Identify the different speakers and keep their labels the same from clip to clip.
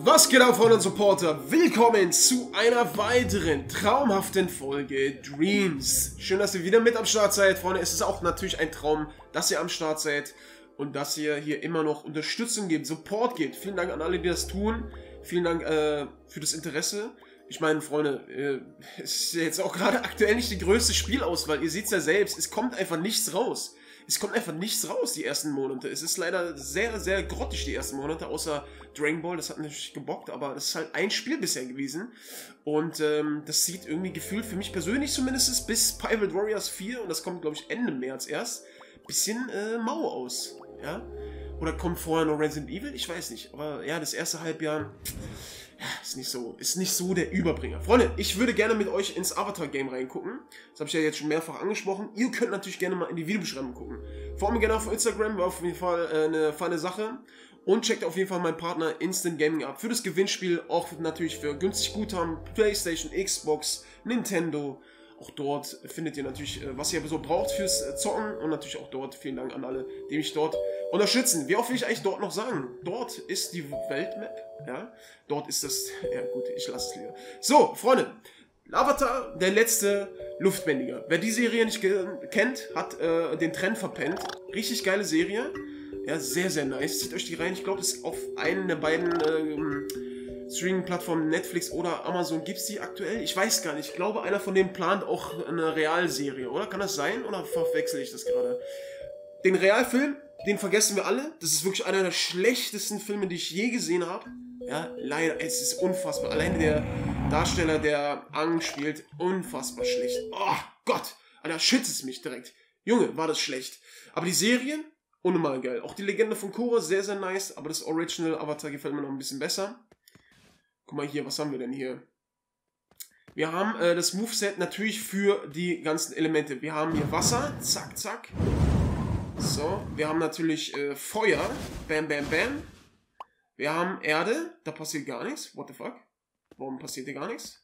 Speaker 1: Was geht ab, Freunde und Supporter? Willkommen zu einer weiteren traumhaften Folge Dreams. Schön, dass ihr wieder mit am Start seid, Freunde. Es ist auch natürlich ein Traum, dass ihr am Start seid und dass ihr hier immer noch Unterstützung gebt, Support gebt. Vielen Dank an alle, die das tun. Vielen Dank für das Interesse. Ich meine, Freunde, es ist jetzt auch gerade aktuell nicht die größte Spielauswahl. Ihr seht es ja selbst, es kommt einfach nichts raus. Es kommt einfach nichts raus, die ersten Monate. Es ist leider sehr, sehr grottig, die ersten Monate, außer Dragon Ball. Das hat natürlich gebockt, aber das ist halt ein Spiel bisher gewesen. Und das sieht irgendwie gefühlt, für mich persönlich zumindest, bis Pirate Warriors 4, und das kommt, glaube ich, Ende März erst, bisschen mau aus. Ja? Oder kommt vorher noch Resident Evil? Ich weiß nicht. Aber ja, das erste Halbjahr... Ja, ist nicht so der Überbringer. Freunde, ich würde gerne mit euch ins Avatar-Game reingucken. Das habe ich ja jetzt schon mehrfach angesprochen. Ihr könnt natürlich gerne mal in die Videobeschreibung gucken. Folgt mir gerne auf Instagram, war auf jeden Fall eine feine Sache. Und checkt auf jeden Fall meinen Partner Instant Gaming ab. Für das Gewinnspiel, auch natürlich für günstig Guthaben, PlayStation, Xbox, Nintendo. Auch dort findet ihr natürlich, was ihr so braucht fürs Zocken. Und natürlich auch dort, vielen Dank an alle, die mich dort unterstützen. Wie oft will ich eigentlich dort noch sagen? Dort ist die Weltmap. Ja, dort ist das... Ja gut, ich lasse es lieber. So, Freunde. Avatar, der letzte Luftbändiger. Wer die Serie nicht kennt, hat den Trend verpennt. Richtig geile Serie. Ja, sehr, sehr nice. Zieht euch die rein. Ich glaube, das ist auf einen der beiden Streaming-Plattformen, Netflix oder Amazon, gibt es die aktuell? Ich weiß gar nicht. Ich glaube, einer von denen plant auch eine Realserie, oder? Kann das sein? Oder verwechsel ich das gerade? Den Realfilm, den vergessen wir alle. Das ist wirklich einer der schlechtesten Filme, die ich je gesehen habe. Ja, leider, es ist unfassbar. Alleine der Darsteller, der Aang spielt, unfassbar schlecht. Oh Gott, Alter, schützt es mich direkt. Junge, war das schlecht. Aber die Serien, unnormal geil. Auch die Legende von Korra, sehr, sehr nice. Aber das Original Avatar gefällt mir noch ein bisschen besser. Guck mal hier, was haben wir denn hier? Wir haben das Moveset natürlich für die ganzen Elemente. Wir haben hier Wasser, zack, zack. So, wir haben natürlich Feuer, bam, bam, bam. Wir haben Erde, da passiert gar nichts. What the fuck? Warum passiert hier gar nichts?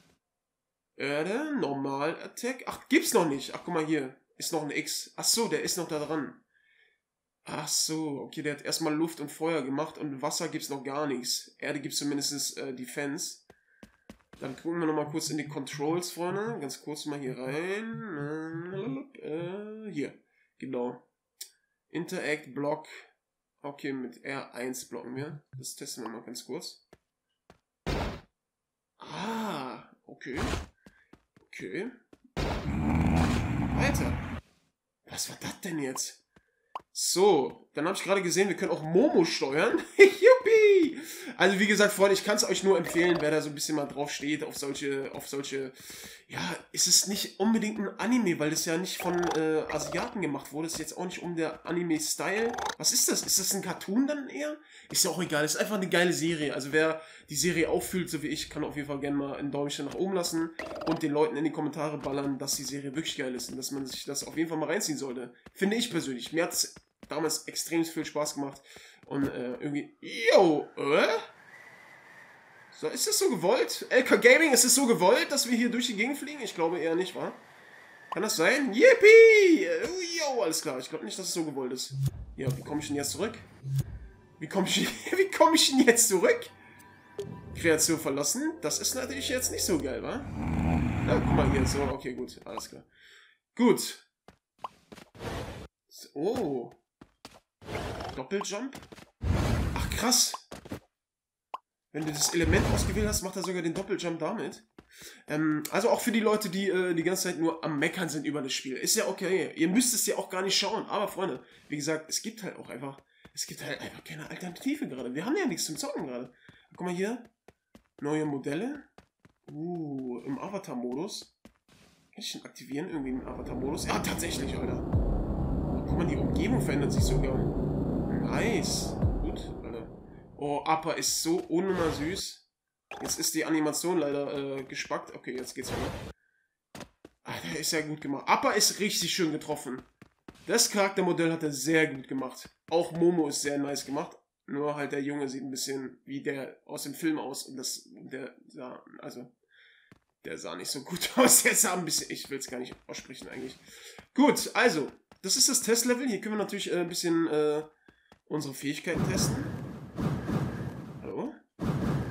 Speaker 1: Erde, Normal Attack. Ach, gibt's noch nicht. Ach, guck mal hier. Ist noch ein X. Ach so, der ist noch da dran. Ach so, okay, der hat erstmal Luft und Feuer gemacht und Wasser gibt's noch gar nichts. Erde gibt's zumindest Defense. Dann gucken wir nochmal kurz in die Controls, Freunde. Ganz kurz mal hier rein. Hier, genau. Interact, Block. Okay, mit R1 blocken wir. Das testen wir mal ganz kurz. Ah, okay. Okay. Weiter. Was war das denn jetzt? So, dann habe ich gerade gesehen, wir können auch Momo steuern. Yuppie! Also wie gesagt, Freunde, ich kann es euch nur empfehlen, wer da so ein bisschen mal drauf steht, auf solche, ja, ist es nicht unbedingt ein Anime, weil das ja nicht von Asiaten gemacht wurde, ist jetzt auch nicht um der Anime-Style. Was ist das? Ist das ein Cartoon dann eher? Ist ja auch egal, ist einfach eine geile Serie. Also wer die Serie auffühlt, so wie ich, kann auf jeden Fall gerne mal ein Däumchen nach oben lassen und den Leuten in die Kommentare ballern, dass die Serie wirklich geil ist und dass man sich das auf jeden Fall mal reinziehen sollte. Finde ich persönlich. Mir hat es damals extrem viel Spaß gemacht und irgendwie, yo, so, ist das so gewollt? LK Gaming, ist es so gewollt, dass wir hier durch die Gegend fliegen? Ich glaube eher nicht, wa? Kann das sein? Yippie! Yo, alles klar. Ich glaube nicht, dass es so gewollt ist. Ja, wie komme ich denn jetzt zurück? Wie komme ich denn jetzt zurück? Kreation verlassen? Das ist natürlich jetzt nicht so geil, wa? Na, guck mal hier, so, okay, gut, alles klar. Gut. Oh. Doppeljump? Ach, krass. Wenn du das Element ausgewählt hast, macht er sogar den Doppeljump damit. Also auch für die Leute, die die ganze Zeit nur am Meckern sind über das Spiel. Ist ja okay. Ihr müsst es ja auch gar nicht schauen. Aber Freunde, wie gesagt, es gibt halt einfach keine Alternative gerade. Wir haben ja nichts zum Zocken gerade. Guck mal hier. Neue Modelle. Im Avatar-Modus. Kann ich den aktivieren? Irgendwie im Avatar-Modus? Ja, tatsächlich, Alter. Guck mal, die Umgebung verändert sich sogar. Nice. Gut, Alter. Oh, Appa ist so unnormal süß. Jetzt ist die Animation leider gespackt. Okay, jetzt geht's wieder. Alter, ist ja gut gemacht. Appa ist richtig schön getroffen. Das Charaktermodell hat er sehr gut gemacht. Auch Momo ist sehr nice gemacht. Nur halt der Junge sieht ein bisschen wie der aus dem Film aus. Und der sah nicht so gut aus. Der sah ein bisschen... Ich will es gar nicht aussprechen eigentlich. Gut, also, das ist das Testlevel. Hier können wir natürlich ein bisschen unsere Fähigkeiten testen. Hallo?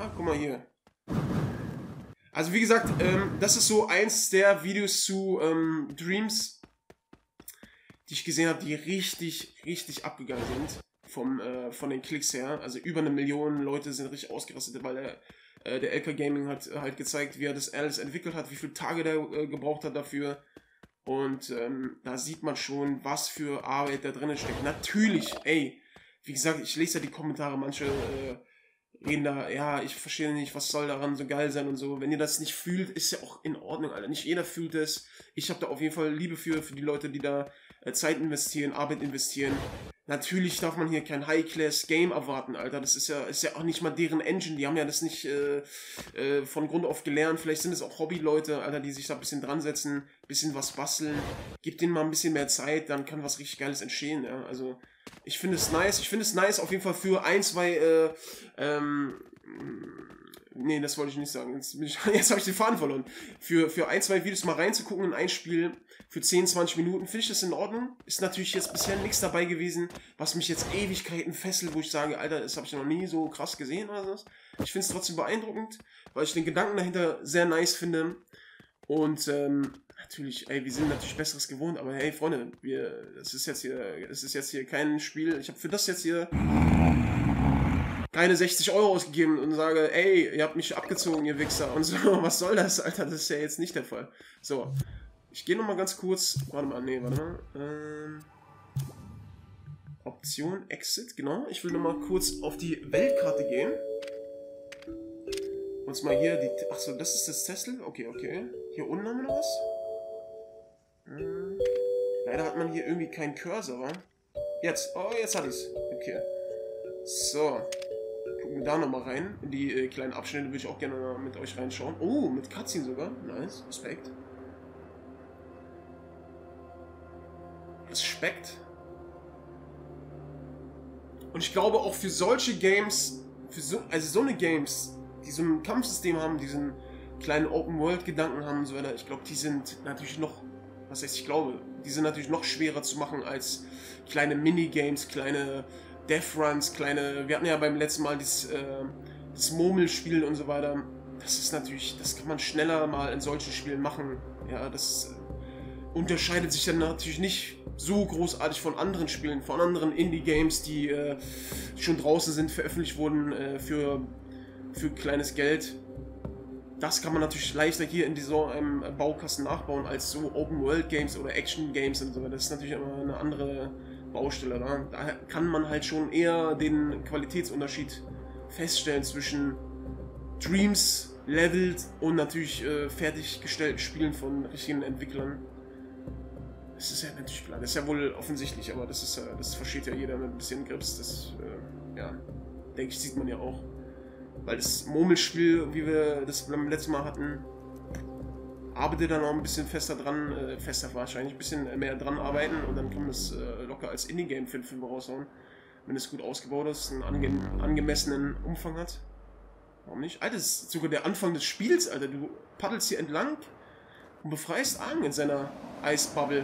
Speaker 1: Ja, guck mal hier. Also wie gesagt, das ist so eins der Videos zu Dreams, die ich gesehen habe, die richtig abgegangen sind. Von den Klicks her. Also über 1 Million Leute sind richtig ausgerastet, weil der LK Gaming hat halt gezeigt, wie er das alles entwickelt hat, wie viele Tage der gebraucht hat dafür. Und da sieht man schon, was für Arbeit da drin steckt. Natürlich, ey, wie gesagt, ich lese ja die Kommentare, manche reden da, ja, ich verstehe nicht, was soll daran so geil sein und so. Wenn ihr das nicht fühlt, ist ja auch in Ordnung, Alter. Nicht jeder fühlt es. Ich habe da auf jeden Fall Liebe für die Leute, die da Zeit investieren, Arbeit investieren. Natürlich darf man hier kein High-Class-Game erwarten, Alter. Das ist ja auch nicht mal deren Engine. Die haben ja das nicht von Grund auf gelernt. Vielleicht sind es auch Hobbyleute, Alter, die sich da ein bisschen dran setzen, ein bisschen was basteln. Gebt denen mal ein bisschen mehr Zeit, dann kann was richtig Geiles entstehen, ja. Also, ich finde es nice. Ich finde es nice auf jeden Fall für 1, 2, nee, das wollte ich nicht sagen. Jetzt habe ich den Faden verloren. Für 1, 2 Videos mal reinzugucken in ein Spiel für 10, 20 Minuten, finde ich das in Ordnung. Ist natürlich jetzt bisher nichts dabei gewesen, was mich jetzt Ewigkeiten fesselt, wo ich sage, Alter, das habe ich noch nie so krass gesehen oder so. Ich finde es trotzdem beeindruckend, weil ich den Gedanken dahinter sehr nice finde. Und natürlich, ey, wir sind natürlich Besseres gewohnt, aber hey, Freunde, das ist jetzt hier kein Spiel. Ich habe für das jetzt hier keine 60 € ausgegeben und sage, ey, ihr habt mich abgezogen, ihr Wichser und so. Was soll das, Alter? Das ist ja jetzt nicht der Fall. So, ich gehe nochmal ganz kurz, warte mal. Option, Exit, genau. Ich will nochmal kurz auf die Weltkarte gehen. Uns mal hier die, achso, das ist das Tesla? Okay. Hier unten haben wir noch was? Leider hat man hier irgendwie keinen Cursor, wa? Jetzt hatte ich's. Okay. So. Gucken wir da nochmal rein. In die kleinen Abschnitte würde ich auch gerne mit euch reinschauen. Oh, mit Cutscene sogar. Nice. Respekt. Und ich glaube auch für solche Games, also so eine Games, die so ein Kampfsystem haben, die so einen kleinen Open-World-Gedanken haben und so weiter, ich glaube, die sind natürlich noch, die sind natürlich noch schwerer zu machen als kleine Minigames, kleine Death Runs, wir hatten ja beim letzten Mal das Murmelspiel und so weiter. Das ist natürlich, das kann man schneller mal in solchen Spielen machen. Ja, das unterscheidet sich dann natürlich nicht so großartig von anderen Spielen, von anderen Indie-Games, die schon draußen sind, veröffentlicht wurden für kleines Geld. Das kann man natürlich leichter hier in so einem Baukasten nachbauen als so Open-World-Games oder Action-Games und so weiter. Das ist natürlich immer eine andere Baustelle. Da kann man halt schon eher den Qualitätsunterschied feststellen zwischen Dreams, Leveled und natürlich fertiggestellten Spielen von richtigen Entwicklern. Das ist ja natürlich klar, das ist ja wohl offensichtlich, aber das versteht ja jeder mit ein bisschen Grips. Das, ja, denke ich, sieht man ja auch. Weil das Murmelspiel, wie wir das beim letzten Mal hatten, arbeitet dann auch ein bisschen fester wahrscheinlich, ein bisschen mehr dran arbeiten und dann kann man das locker als Indie-Game für den Film raushauen. Wenn es gut ausgebaut ist, einen angemessenen Umfang hat. Warum nicht? Alter, das ist sogar der Anfang des Spiels, Alter. Du paddelst hier entlang und befreist Aang in seiner Eisbubble.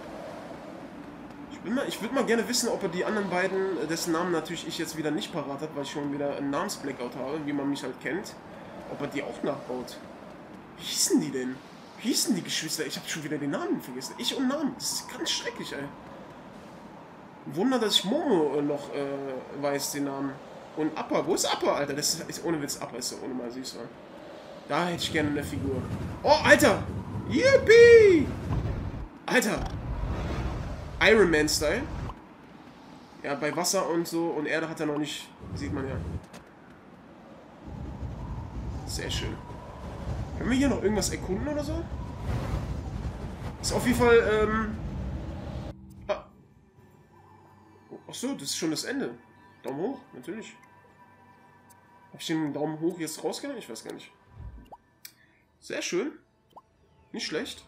Speaker 1: Ich würde mal gerne wissen, ob er die anderen beiden, dessen Namen natürlich ich jetzt wieder nicht parat habe, weil ich schon wieder einen Namensblackout habe, wie man mich halt kennt, ob er die auch nachbaut. Wie hießen die denn? Wie hießen die Geschwister? Ich habe schon wieder den Namen vergessen. Ich und Namen. Das ist ganz schrecklich, ey. Wunder, dass ich Momo noch weiß, den Namen. Und Appa. Wo ist Appa, Alter? Das ist ohne Witz. Appa ist doch ohne mal süß, wa? Da hätte ich gerne eine Figur. Oh, Alter! Yippie! Alter! Iron Man-Style. Ja, bei Wasser und so und Erde hat er noch nicht. Sieht man ja. Sehr schön. Können wir hier noch irgendwas erkunden oder so? Ist auf jeden Fall, Ach so, das ist schon das Ende. Daumen hoch, natürlich. Hab ich den Daumen hoch jetzt rausgenommen? Ich weiß gar nicht. Sehr schön. Nicht schlecht.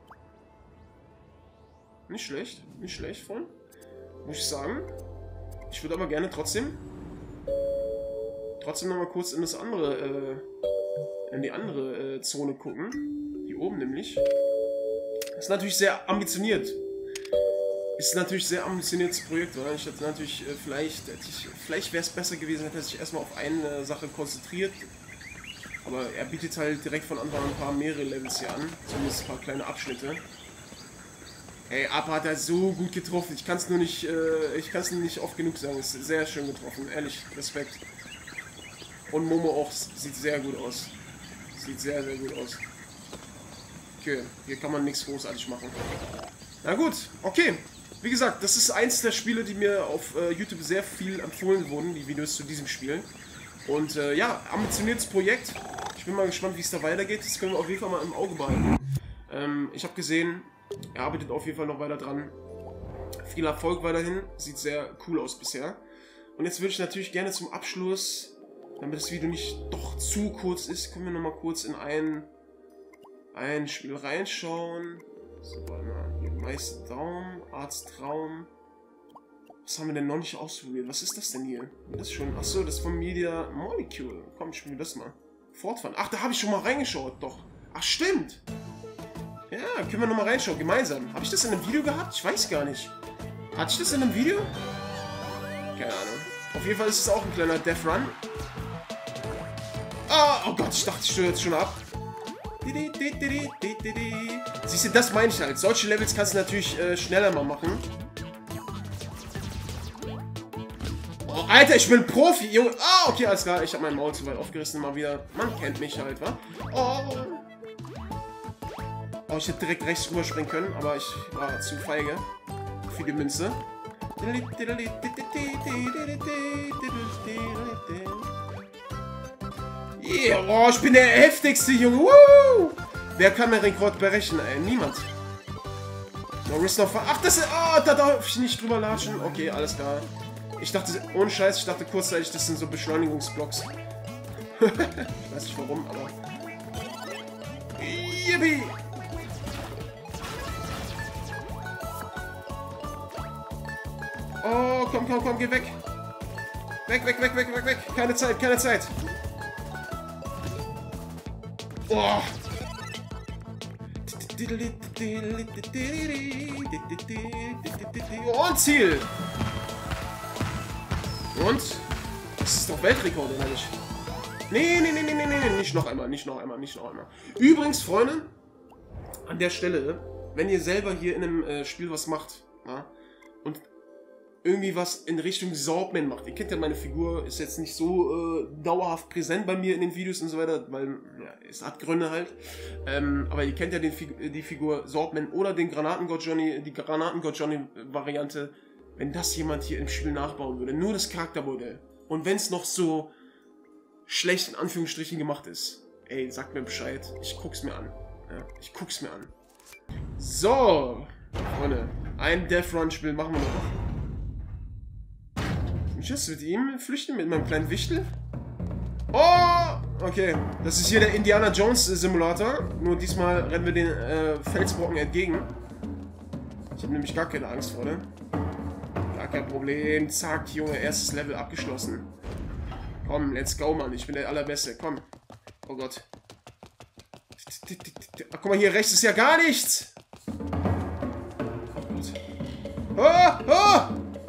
Speaker 1: Nicht schlecht, Freund. Muss ich sagen. Ich würde aber gerne trotzdem nochmal kurz in die andere Zone gucken. Hier oben nämlich. Das ist natürlich sehr ambitioniert. Ist natürlich ein sehr ambitioniertes Projekt, oder? Ich hätte natürlich, vielleicht wäre es besser gewesen, hätte er sich erstmal auf eine Sache konzentriert. Aber er bietet halt direkt von Anfang an mehrere Levels hier an. Zumindest ein paar kleine Abschnitte. Ey, Appa hat er so gut getroffen. Ich kann es nur nicht, nicht oft genug sagen. Es ist sehr schön getroffen. Ehrlich, Respekt. Und Momo auch, sieht sehr gut aus. Sieht sehr, sehr gut aus. Okay, hier kann man nichts großartig machen. Na gut, okay. Wie gesagt, das ist eins der Spiele, die mir auf YouTube sehr viel empfohlen wurden, die Videos zu diesem Spiel. Und ja, ambitioniertes Projekt. Ich bin mal gespannt, wie es da weitergeht. Das können wir auf jeden Fall mal im Auge behalten. Ich habe gesehen, er arbeitet auf jeden Fall noch weiter dran. Viel Erfolg weiterhin. Sieht sehr cool aus bisher. Und jetzt würde ich natürlich gerne zum Abschluss, damit das Video nicht doch zu kurz ist, können wir noch mal kurz in ein Spiel reinschauen. So, warte mal. Hier, Meistertraum, Arztraum. Was haben wir denn noch nicht ausprobiert? Was ist das denn hier? Das ist schon. Achso, das ist von Media Molecule. Komm, spielen wir das mal. Fortfahren. Ach, da habe ich schon mal reingeschaut, doch. Ach, stimmt. Ja, können wir noch mal reinschauen, gemeinsam. Habe ich das in einem Video gehabt? Ich weiß gar nicht. Hatte ich das in einem Video? Keine Ahnung. Auf jeden Fall ist es auch ein kleiner Death Run. Ah, oh Gott, ich dachte, ich störe jetzt schon ab. Siehst du, das meine ich halt. Solche Levels kannst du natürlich schneller mal machen. Oh, Alter, ich bin Profi, Junge. Ah, okay, alles klar. Ich habe mein Maul zu weit aufgerissen. Mal wieder. Man kennt mich halt, wa? Oh, ich hätte direkt rechts rüberspringen können, aber ich war zu feige für die Münze. Yeah, oh, ich bin der heftigste, Junge. Woo! Wer kann den Rekord berechnen, ey? Niemand. Norris noch ver... Ach, das ist... Oh, da darf ich nicht drüber latschen. Okay, alles klar. Ich dachte, ohne Scheiß, ich dachte kurzzeitig, das sind so Beschleunigungsblocks. Ich weiß nicht warum, aber... Yippie! Oh, komm, komm, komm, geh weg. Weg, weg, weg, weg, weg, weg. Keine Zeit, keine Zeit. Oh. Und Ziel. Und? Das ist doch Weltrekord, oder nicht? Nee, nee, nee, nee, nee, nee, nicht noch einmal, nicht noch einmal, nicht noch einmal. Übrigens, Freunde, an der Stelle, wenn ihr selber hier in einem Spiel was macht, ja, und irgendwie was in Richtung Swordman macht. Ihr kennt ja, meine Figur ist jetzt nicht so dauerhaft präsent bei mir in den Videos und so weiter, weil ja, es hat Gründe halt. Aber ihr kennt ja die Figur Swordman oder den Granatengott Johnny, die Granatengott Johnny Variante. Wenn das jemand hier im Spiel nachbauen würde, nur das Charaktermodell. Und wenn es noch so schlecht in Anführungsstrichen gemacht ist, ey, sagt mir Bescheid. Ich guck's mir an. Ja, ich guck's mir an. So, Freunde, ein Death Run Spiel machen wir noch. Ich muss mit ihm flüchten, mit meinem kleinen Wichtel. Oh! Okay, das ist hier der Indiana Jones Simulator. Nur diesmal rennen wir den Felsbrocken entgegen. Ich habe nämlich gar keine Angst vor, ne? Gar kein Problem. Zack, Junge, erstes Level abgeschlossen. Komm, let's go, Mann. Ich bin der Allerbeste. Komm. Oh Gott. Ach, guck mal, hier rechts ist ja gar nichts. Oh Gott. Oh! Oh!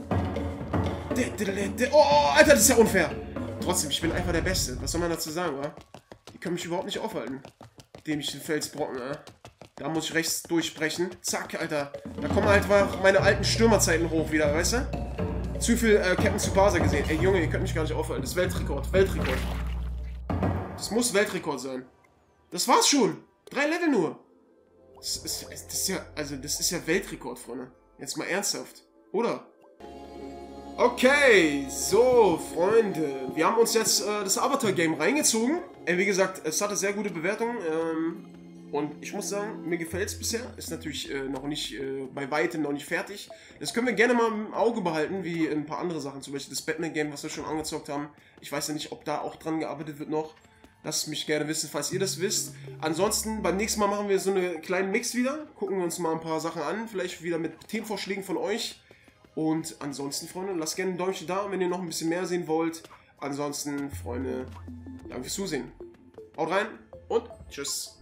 Speaker 1: Oh, Alter, das ist ja unfair. Trotzdem, ich bin einfach der Beste. Was soll man dazu sagen, wa? Die können mich überhaupt nicht aufhalten. Indem ich den Felsbrocken, da muss ich rechts durchbrechen. Zack, Alter. Da kommen halt meine alten Stürmerzeiten hoch wieder, weißt du? Zu viel Captain Tsubasa gesehen. Ey, Junge, ihr könnt mich gar nicht aufhalten. Das ist Weltrekord. Weltrekord. Das muss Weltrekord sein. Das war's schon. 3 Level nur. Das ist ja, also, das ist ja Weltrekord, Freunde. Jetzt mal ernsthaft. Oder? Okay, so, Freunde, wir haben uns jetzt das Avatar-Game reingezogen. Wie gesagt, es hatte sehr gute Bewertungen und ich muss sagen, mir gefällt es bisher. Ist natürlich noch nicht, bei weitem noch nicht fertig. Das können wir gerne mal im Auge behalten, wie ein paar andere Sachen, zum Beispiel das Batman-Game, was wir schon angezockt haben. Ich weiß ja nicht, ob da auch dran gearbeitet wird noch. Lasst mich gerne wissen, falls ihr das wisst. Ansonsten, beim nächsten Mal machen wir so einen kleinen Mix wieder. Gucken wir uns mal ein paar Sachen an, vielleicht wieder mit Themenvorschlägen von euch. Und ansonsten, Freunde, lasst gerne ein Däumchen da, wenn ihr noch ein bisschen mehr sehen wollt. Ansonsten, Freunde, danke fürs Zusehen. Haut rein und tschüss.